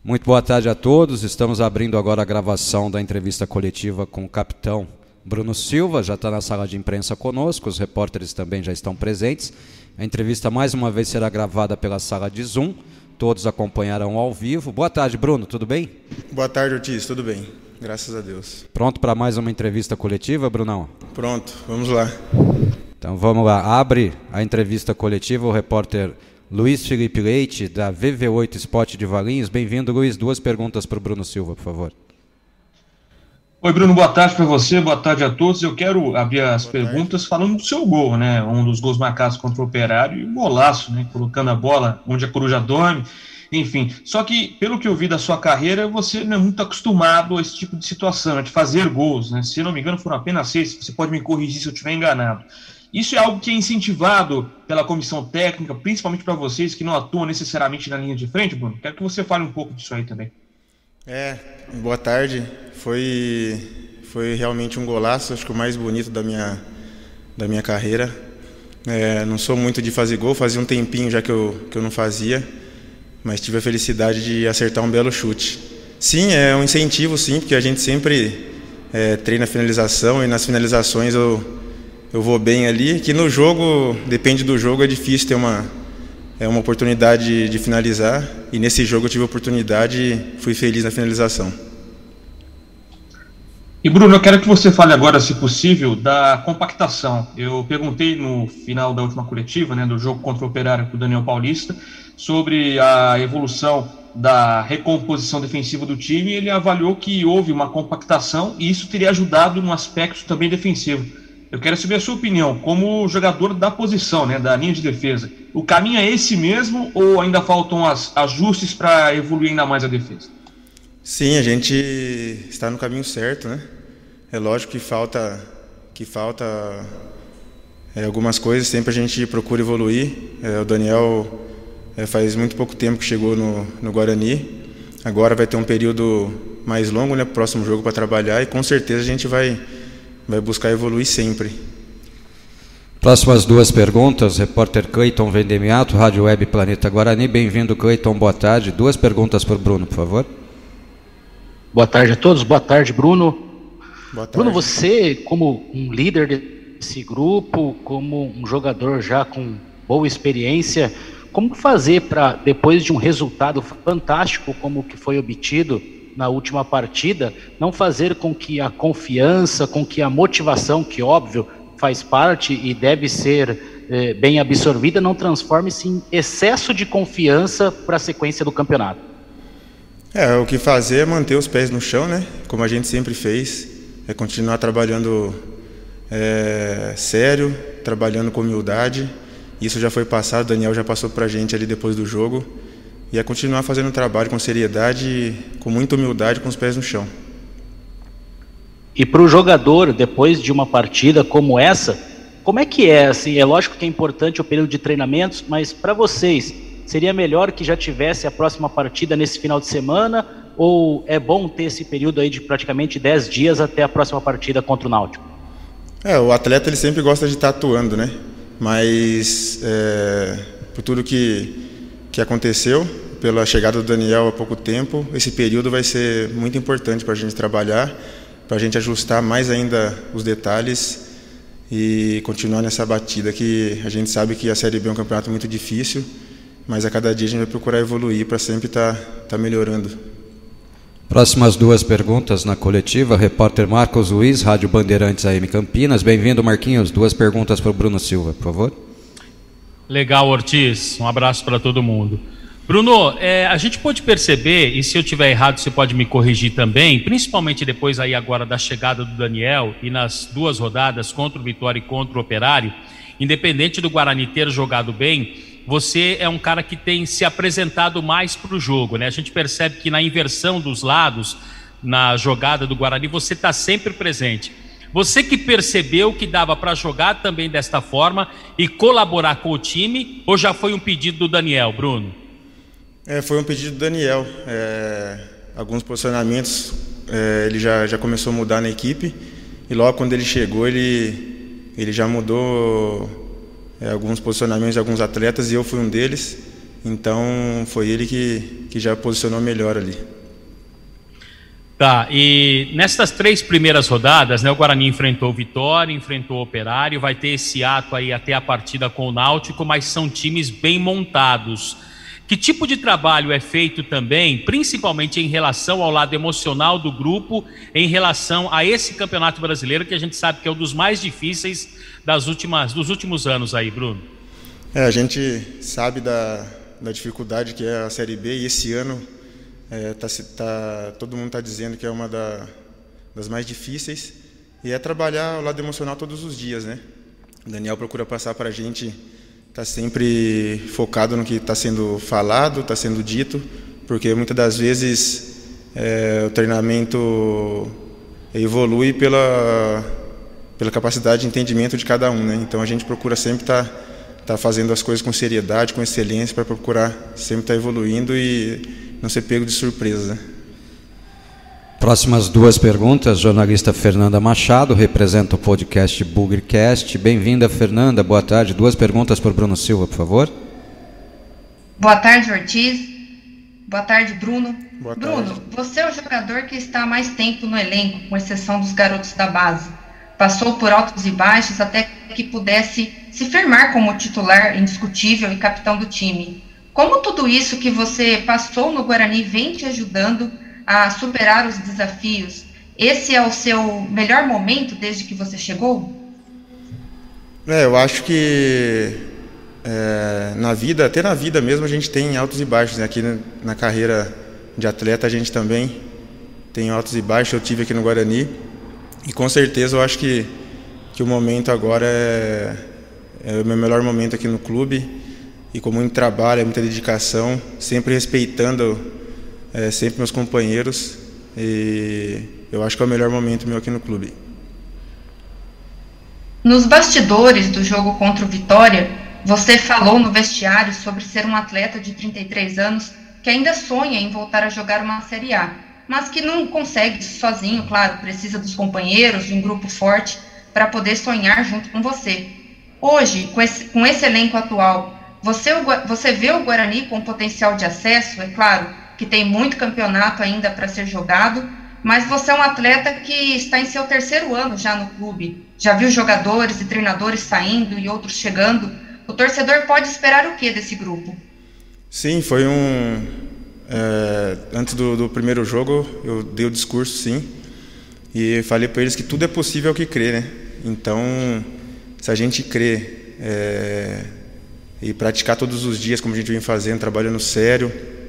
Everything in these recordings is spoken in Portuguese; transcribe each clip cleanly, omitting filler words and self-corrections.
Muito boa tarde a todos. Estamos abrindo agora a gravação da entrevista coletiva com o capitão Bruno Silva. Já está na sala de imprensa conosco, os repórteres também já estão presentes. A entrevista mais uma vez será gravada pela sala de Zoom. Todos acompanharão ao vivo. Boa tarde, Bruno, tudo bem? Boa tarde, Ortiz, tudo bem, graças a Deus. Pronto para mais uma entrevista coletiva, Brunão? Pronto, vamos lá. Então vamos lá, abre a entrevista coletiva o repórter Luiz Felipe Leite, da VV8 Sport de Valinhos. Bem-vindo, Luiz. Duas perguntas para o Bruno Silva, por favor. Oi, Bruno, boa tarde para você, boa tarde a todos. Eu quero abrir as perguntas falando do seu gol, né? Um dos gols marcados contra o Operário e um golaço, né? Colocando a bola onde a coruja dorme, enfim. Só que, pelo que eu vi da sua carreira, você não é muito acostumado a esse tipo de situação, né? De fazer gols, né? Se não me engano, foram apenas 6, você pode me corrigir se eu estiver enganado. Isso é algo que é incentivado pela comissão técnica, principalmente para vocês que não atuam necessariamente na linha de frente, Bruno? Quero que você fale um pouco disso aí também. Boa tarde. Foi realmente um golaço, acho que o mais bonito da minha carreira. Não sou muito de fazer gol, fazia um tempinho já que eu não fazia, mas tive a felicidade de acertar um belo chute. Sim, é um incentivo, sim, porque a gente sempre treina a finalização e nas finalizações eu vou bem ali, que no jogo, depende do jogo, é difícil ter uma oportunidade de finalizar, e nesse jogo eu tive a oportunidade e fui feliz na finalização. E Bruno, eu quero que você fale agora, se possível, da compactação. Eu perguntei no final da última coletiva, né, do jogo contra o Operário com o Daniel Paulista, sobre a evolução da recomposição defensiva do time, e ele avaliou que houve uma compactação e isso teria ajudado no aspecto também defensivo. Eu quero saber a sua opinião, como jogador da posição, né, da linha de defesa. O caminho é esse mesmo ou ainda faltam ajustes para evoluir ainda mais a defesa? Sim, a gente está no caminho certo, né? É lógico que falta algumas coisas, sempre a gente procura evoluir. O Daniel faz muito pouco tempo que chegou no Guarani, agora vai ter um período mais longo, né, pro próximo jogo para trabalhar, e com certeza a gente vai buscar evoluir sempre. Próximas duas perguntas, repórter Cleiton Vendemiato, Rádio Web Planeta Guarani. Bem-vindo, Cleiton, boa tarde. Duas perguntas para o Bruno, por favor. Boa tarde a todos, boa tarde, Bruno. Boa tarde. Bruno, você, como um líder desse grupo, como um jogador já com boa experiência, como fazer para, depois de um resultado fantástico como o que foi obtido na última partida, não fazer com que a confiança, com que a motivação, que óbvio faz parte e deve ser bem absorvida, não transforme-se em excesso de confiança para a sequência do campeonato? O que fazer é manter os pés no chão, né? Como a gente sempre fez, é continuar trabalhando sério, trabalhando com humildade. Isso já foi passado, o Daniel já passou para a gente ali depois do jogo. E é continuar fazendo o trabalho com seriedade, com muita humildade, com os pés no chão. E para o jogador, depois de uma partida como essa, como é que é? Assim, é lógico que é importante o período de treinamentos, mas para vocês, seria melhor que já tivesse a próxima partida nesse final de semana, ou é bom ter esse período aí de praticamente 10 dias até a próxima partida contra o Náutico? O atleta ele sempre gosta de estar atuando, né? Mas por tudo que aconteceu, pela chegada do Daniel há pouco tempo, esse período vai ser muito importante para a gente trabalhar, para a gente ajustar mais ainda os detalhes e continuar nessa batida, que a gente sabe que a Série B é um campeonato muito difícil, mas a cada dia a gente vai procurar evoluir para sempre estar melhorando. Próximas duas perguntas na coletiva, repórter Marcos Luiz, Rádio Bandeirantes AM Campinas. Bem-vindo, Marquinhos. Duas perguntas para o Bruno Silva, por favor. Legal, Ortiz. Um abraço para todo mundo. Bruno, a gente pode perceber, e se eu estiver errado você pode me corrigir também, principalmente depois aí agora da chegada do Daniel e nas duas rodadas contra o Vitória e contra o Operário, independente do Guarani ter jogado bem, você é um cara que tem se apresentado mais para o jogo, né? A gente percebe que na inversão dos lados, na jogada do Guarani, você está sempre presente. Você que percebeu que dava para jogar também desta forma e colaborar com o time, ou já foi um pedido do Daniel, Bruno? Foi um pedido do Daniel. Alguns posicionamentos ele já começou a mudar na equipe, e logo quando ele chegou ele já mudou alguns posicionamentos de alguns atletas, e eu fui um deles. Então foi ele que já posicionou melhor ali. Tá, e nessas 3 primeiras rodadas, né, o Guarani enfrentou o Vitória, enfrentou o Operário, vai ter esse ato aí até a partida com o Náutico, mas são times bem montados. Que tipo de trabalho é feito também, principalmente em relação ao lado emocional do grupo, em relação a esse Campeonato Brasileiro, que a gente sabe que é um dos mais difíceis dos últimos anos aí, Bruno? A gente sabe da dificuldade que é a Série B, e esse ano todo mundo está dizendo que é uma das mais difíceis, e é trabalhar o lado emocional todos os dias, né? O Daniel procura passar para a gente, está sempre focado no que está sendo falado, está sendo dito, porque muitas das vezes o treinamento evolui pela capacidade de entendimento de cada um, né? Então a gente procura sempre estar fazendo as coisas com seriedade, com excelência, para procurar sempre estar evoluindo e não ser pego de surpresa. Próximas 2 perguntas, jornalista Fernanda Machado, representa o podcast Bugrecast. Bem-vinda, Fernanda, boa tarde. 2 perguntas para o Bruno Silva, por favor. Boa tarde, Ortiz. Boa tarde, Bruno. Boa tarde. Bruno, você é o jogador que está há mais tempo no elenco, com exceção dos garotos da base. Passou por altos e baixos até que pudesse se firmar como titular indiscutível e capitão do time. Como tudo isso que você passou no Guarani vem te ajudando a superar os desafios? Esse é o seu melhor momento desde que você chegou? Eu acho que na vida, até na vida mesmo, a gente tem altos e baixos, né? Aqui na carreira de atleta a gente também tem altos e baixos. Eu tive aqui no Guarani e com certeza eu acho que o momento agora é o meu melhor momento aqui no clube, e com muito trabalho, muita dedicação, sempre respeitando sempre meus companheiros, e eu acho que é o melhor momento meu aqui no clube. Nos bastidores do jogo contra o Vitória, você falou no vestiário sobre ser um atleta de 33 anos que ainda sonha em voltar a jogar uma Série A, mas que não consegue sozinho, claro, precisa dos companheiros, de um grupo forte para poder sonhar junto com você. Hoje, com esse elenco atual, você vê o Guarani com potencial de acesso? É claro que tem muito campeonato ainda para ser jogado, mas você é um atleta que está em seu 3º ano já no clube. Já viu jogadores e treinadores saindo e outros chegando. O torcedor pode esperar o que desse grupo? Sim, foi antes do primeiro jogo, eu dei o discurso, sim, e falei para eles que tudo é possível ao que crer, né? Então, se a gente crê e praticar todos os dias, como a gente vem fazendo, trabalhando sério,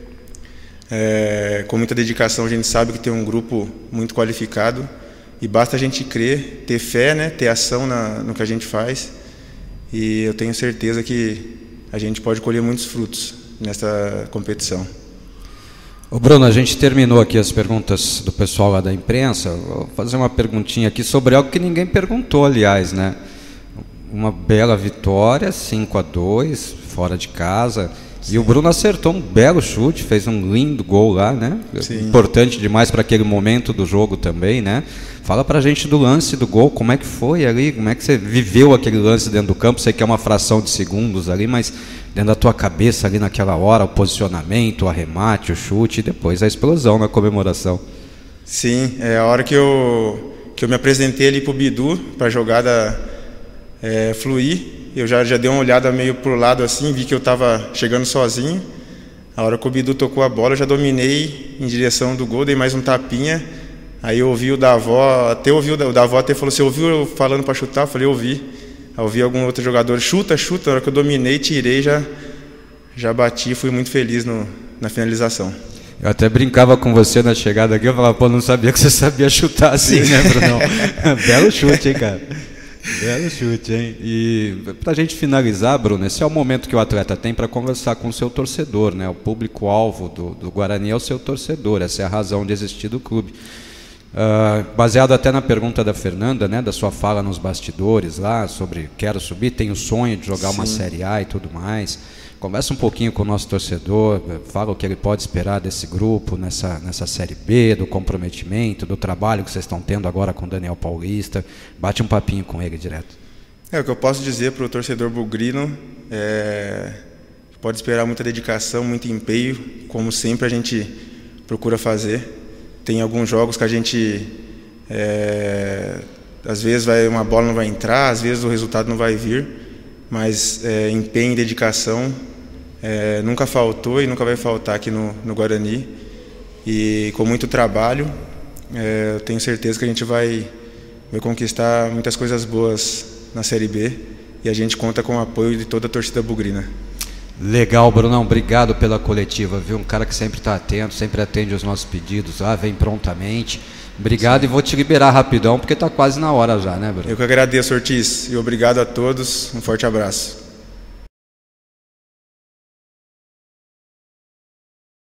com muita dedicação, a gente sabe que tem um grupo muito qualificado, e basta a gente crer, ter fé, né, ter ação no que a gente faz, e eu tenho certeza que a gente pode colher muitos frutos nessa competição. Ô Bruno, a gente terminou aqui as perguntas do pessoal lá da imprensa. Vou fazer uma perguntinha aqui sobre algo que ninguém perguntou, aliás, né? Uma bela vitória, 5-2, fora de casa. Sim. E o Bruno acertou um belo chute, fez um lindo gol lá, né? Sim. Importante demais para aquele momento do jogo também, né? Fala pra gente do lance do gol, como é que foi ali, como é que você viveu aquele lance dentro do campo? Sei que é uma fração de segundos ali, mas dentro da tua cabeça ali naquela hora, o posicionamento, o arremate, o chute e depois a explosão na comemoração. Sim, é a hora que eu me apresentei ali pro Bidu, pra jogada fluir. Eu já dei uma olhada meio pro lado assim, vi que eu estava chegando sozinho. A hora que o Bidu tocou a bola, eu já dominei em direção do gol, dei mais um tapinha. Aí eu ouvi o Davó, o Davó até falou: você ouviu eu falando para chutar? Eu falei: eu ouvi. Aí eu ouvi algum outro jogador: chuta. A hora que eu dominei, tirei, já bati, fui muito feliz na finalização. Eu até brincava com você na chegada aqui, eu falava: pô, não sabia que você sabia chutar assim, né, Brunão? Belo chute, hein, cara? Belo chute, hein? E pra gente finalizar, Bruno, esse é o momento que o atleta tem para conversar com o seu torcedor, né? O público-alvo do Guarani é o seu torcedor, essa é a razão de existir do clube. Baseado até na pergunta da Fernanda, né, da sua fala nos bastidores lá sobre quero subir, tenho o sonho de jogar uma Série A e tudo mais. Conversa um pouquinho com o nosso torcedor, fala o que ele pode esperar desse grupo nessa Série B, do comprometimento, do trabalho que vocês estão tendo agora com o Daniel Paulista. Bate um papinho com ele direto. O que eu posso dizer para o torcedor bugrino pode esperar muita dedicação, muito empenho, como sempre a gente procura fazer. Tem alguns jogos que a gente, às vezes uma bola não vai entrar, às vezes o resultado não vai vir, mas empenho e dedicação nunca faltou e nunca vai faltar aqui no Guarani. E com muito trabalho, eu tenho certeza que a gente vai conquistar muitas coisas boas na Série B, e a gente conta com o apoio de toda a torcida bugrina. Legal, Brunão, obrigado pela coletiva, viu? Um cara que sempre está atento, sempre atende os nossos pedidos lá, vem prontamente. Obrigado. Sim. E vou te liberar rapidão, porque está quase na hora já, né, Bruno? Eu que agradeço, Ortiz, e obrigado a todos. Um forte abraço.